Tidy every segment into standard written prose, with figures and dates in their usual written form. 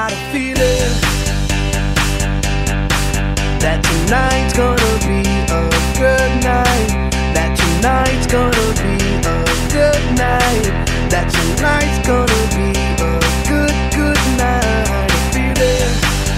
got a feeling that tonight's gonna be a good night. That tonight's gonna be a good night. That tonight's gonna be a good night. A feeling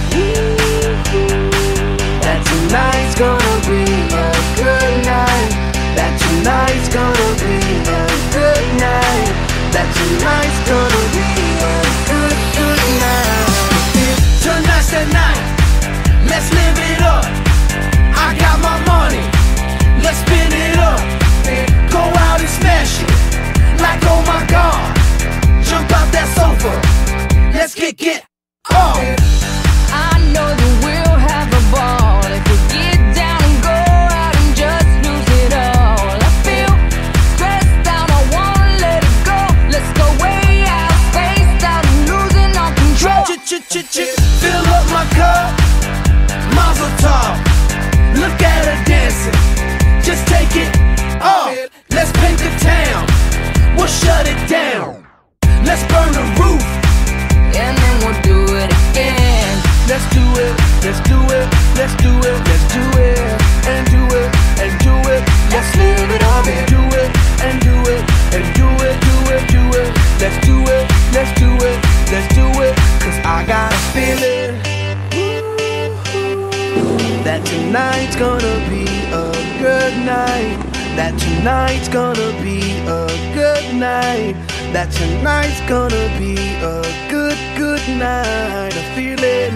that tonight's gonna be a good night. That tonight's gonna be a good night. That tonight's gonna be a good night. Tonight's the night, let's live it up. I got my money, let's spin it up. Go out and smash it, like oh my God. Jump out that sofa, let's kick it off. I know that we'll have a ball if we get down and go out and just lose it all. I feel stressed out, I wanna let it go. Let's go way out, spaced out, and losing all control. Fill up my cup, Mazel tov. Look at her dancing, just take it off. Let's paint the town, we'll shut it down. Let's burn the roof, and then we'll do it again. let's do it, let's do it, let's do it, let's do it, and do it, and do it. Let's live it up and do it, and do it, and do it, do it, do it. Let's do it, let's do it, let's do it. Cause I got a feeling that tonight's gonna be a good night. That tonight's gonna be a good night. That tonight's gonna be a good night. A feeling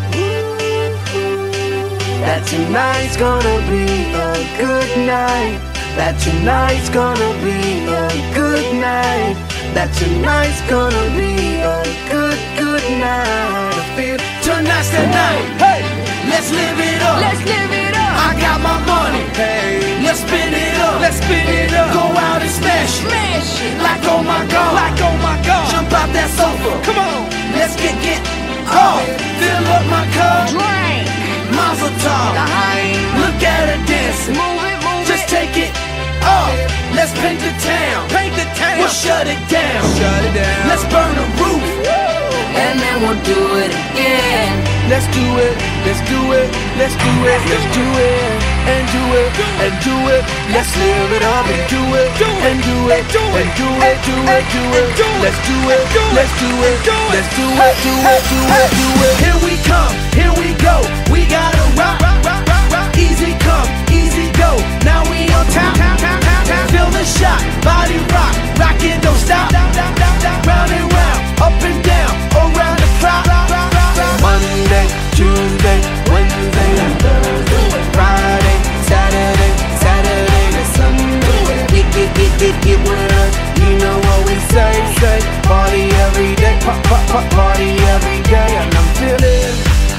that tonight's gonna be a good night. That tonight's gonna be a good night. That tonight's gonna be a good night. I feel tonight's the night. Hey, let's live it up. Let's live it up. I got my money. Hey, let's spin it up. Let's spin it up. Go out and smash it. Smash it. Like oh my God. Like oh my God. Jump out that sofa. Come on. Let's kick it off. Fill up my cup. Drink. Mazel tov. Look at her dancing. Move it, move Just it. take it off. Let's paint the town. Paint the town. We'll shut it down. Shut it down. Let's burn the roof. And then we'll do it again. Let's do it. Let's do it. Let's do it. Let's do it. And do it. And do it. Let's live it up and do it. And do it. And do it. Do it. Do it. Let's do it. Let's do it. Let's do it. Do it. Do it. Do it. Here we come. Here we go. We gotta rock. Easy come. Easy go. Now we on top. Feel the shot. Body rock. Rockin', don't stop. Round and round. Up and down. Around the clock. Monday, Tuesday, Wednesday, and Thursday, Friday, Saturday, Saturday to Sunday. Get with us, you know what we say. Party every day, party every day. And I'm feeling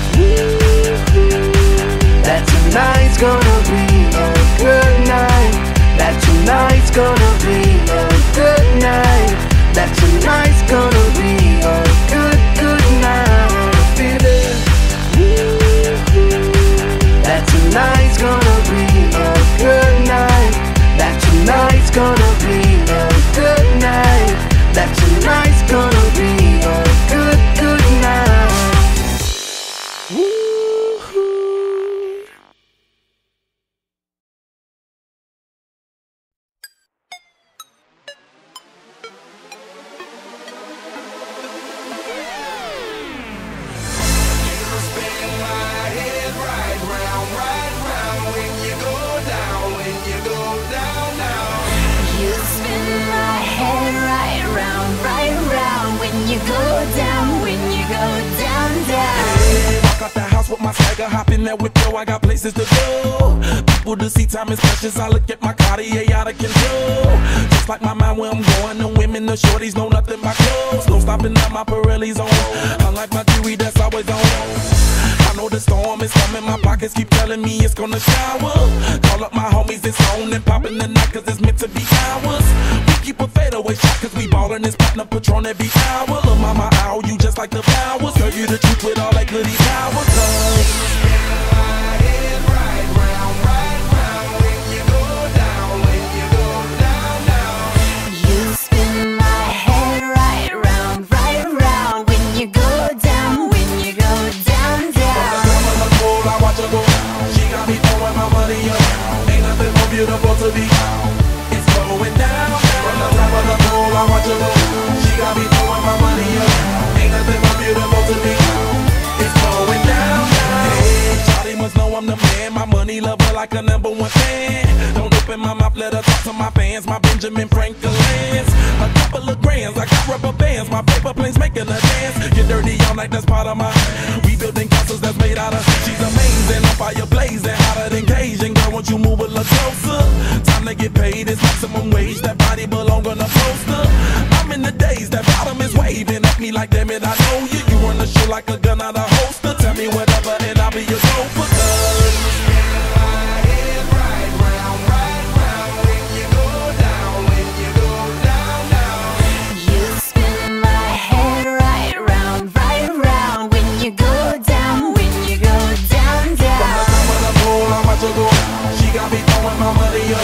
that tonight's gonna be a good night. That tonight's gonna be a good night. That tonight's gonna be a good night. That tonight's gonna be a good night. That tonight's gonna be a good night. That tonight's gonna be a good night. Woo-hoo. Hop in that whip, yo, I got places to go. People to see, time is precious. I look at my Cartier out of control. Just like my mind where I'm going. The women, the shorties know nothing but clothes. No stopping at my Pirelli's on. Unlike my jewelry that's always on. I know the storm is coming. My pockets keep telling me it's gonna shower. Call up my homies, it's on and popping the night cause it's meant to be ours. We keep a fadeaway shot cause we ballin' this platinum Patron every hour. Lil' mama, ow, you just like the flowers. Girl, you the truth with all that goody power. Spin my head right round, when you go down, when beautiful to be found. It's going down, down. From the top of the pole, I watch her go. She got me throwing my money around. Ain't nothing more beautiful to be found. It's going down, down. Hey, Shawty must know I'm the man. My money lover like a #1 fan. Don't open my mouth, let her talk to my fans. My Benjamin Franklin's. A couple of grands, I got rubber bands. My paper planes making a dance. Get dirty all night, that's part of my. We building castles that's made out of. She's amazing, on fire blazing, hotter than Cajun. Girl, won't you move a little closer? Time to get paid, it's maximum wage. That body belong on a poster. I'm in the days, that bottom is waving at me like, damn it, I know you. You run the show like a gun out of holster. Tell me whatever and I'll be your chauffeur. She got me throwing my money